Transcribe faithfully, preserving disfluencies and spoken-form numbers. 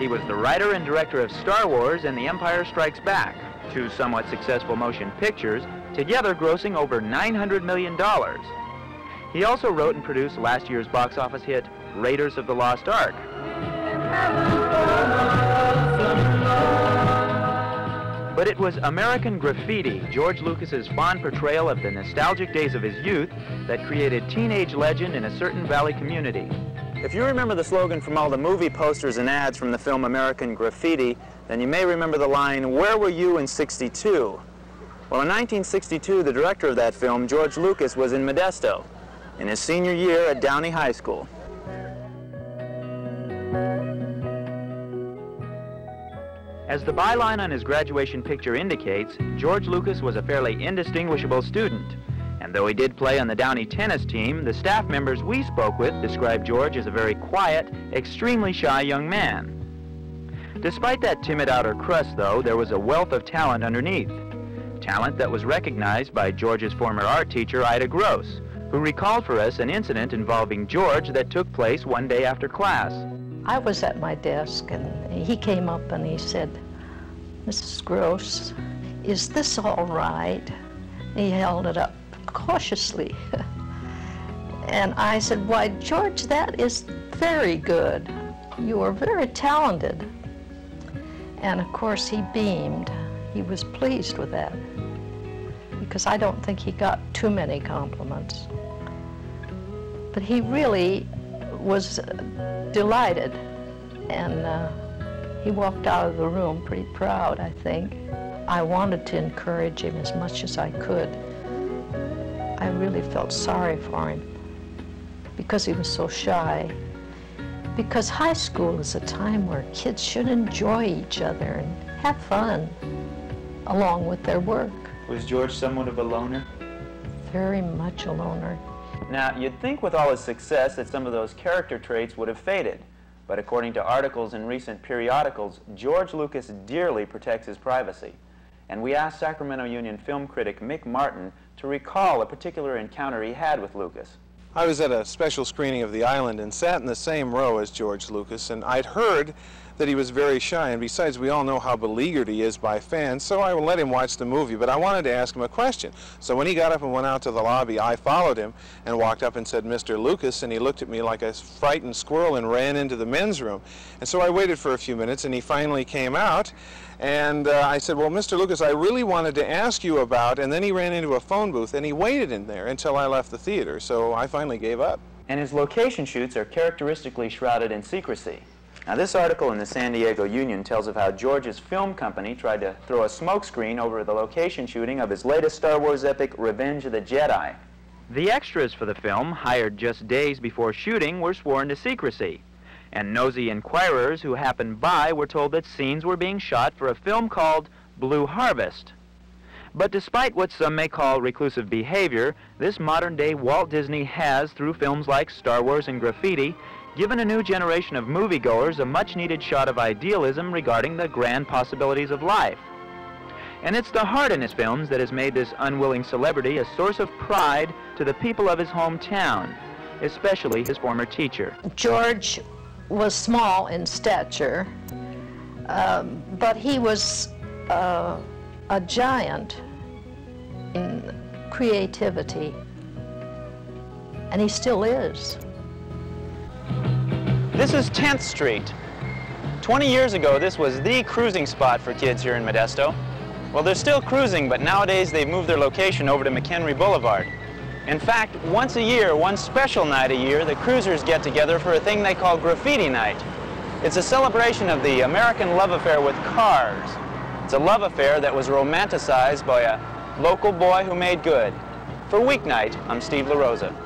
He was the writer and director of Star Wars and The Empire Strikes Back, two somewhat successful motion pictures, together grossing over nine hundred million dollars. He also wrote and produced last year's box office hit, Raiders of the Lost Ark. But it was American Graffiti, George Lucas's fond portrayal of the nostalgic days of his youth, that created teenage legend in a certain valley community. If you remember the slogan from all the movie posters and ads from the film American Graffiti, then you may remember the line, "Where were you in sixty-two?" Well, in nineteen sixty-two, the director of that film, George Lucas, was in Modesto, in his senior year at Downey High School. As the byline on his graduation picture indicates, George Lucas was a fairly indistinguishable student. And though he did play on the Downey tennis team, the staff members we spoke with described George as a very quiet, extremely shy young man. Despite that timid outer crust, though, there was a wealth of talent underneath. Talent that was recognized by George's former art teacher, Ida Gross, who recalled for us an incident involving George that took place one day after class. I was at my desk, and he came up and he said, "Missus Gross, is this all right?" He held it up cautiously. And I said, "Why, George, that is very good. You are very talented." And of course, he beamed. He was pleased with that, because I don't think he got too many compliments. But he really was delighted, and uh, he walked out of the room pretty proud, I think. I wanted to encourage him as much as I could. I really felt sorry for him because he was so shy. Because high school is a time where kids should enjoy each other and have fun along with their work. Was George somewhat of a loner? Very much a loner. Now, you'd think with all his success that some of those character traits would have faded. But according to articles in recent periodicals, George Lucas dearly protects his privacy. And we asked Sacramento Union film critic Mick Martin to recall a particular encounter he had with Lucas. I was at a special screening of The Island and sat in the same row as George Lucas, and I'd heard that he was very shy, and besides, we all know how beleaguered he is by fans, so I let him watch the movie, but I wanted to ask him a question. So when he got up and went out to the lobby, I followed him and walked up and said, "Mister Lucas," and he looked at me like a frightened squirrel and ran into the men's room. And so I waited for a few minutes, and he finally came out, and uh, I said, "Well, Mister Lucas, I really wanted to ask you about," and then he ran into a phone booth, and he waited in there until I left the theater, so I finally gave up. And his location shoots are characteristically shrouded in secrecy. Now, this article in the San Diego Union tells of how George's film company tried to throw a smokescreen over the location shooting of his latest Star Wars epic, Revenge of the Jedi. The extras for the film, hired just days before shooting, were sworn to secrecy. And nosy inquirers who happened by were told that scenes were being shot for a film called Blue Harvest. But despite what some may call reclusive behavior, this modern-day Walt Disney has, through films like Star Wars and Graffiti, given a new generation of moviegoers a much-needed shot of idealism regarding the grand possibilities of life. And it's the heart in his films that has made this unwilling celebrity a source of pride to the people of his hometown, especially his former teacher. George was small in stature, um, but he was uh, a giant in creativity, and he still is. This is tenth street. twenty years ago, this was the cruising spot for kids here in Modesto. Well, they're still cruising, but nowadays they've moved their location over to McHenry Boulevard. In fact, once a year, one special night a year, the cruisers get together for a thing they call Graffiti Night. It's a celebration of the American love affair with cars. It's a love affair that was romanticized by a local boy who made good. For Weeknight, I'm Steve LaRosa.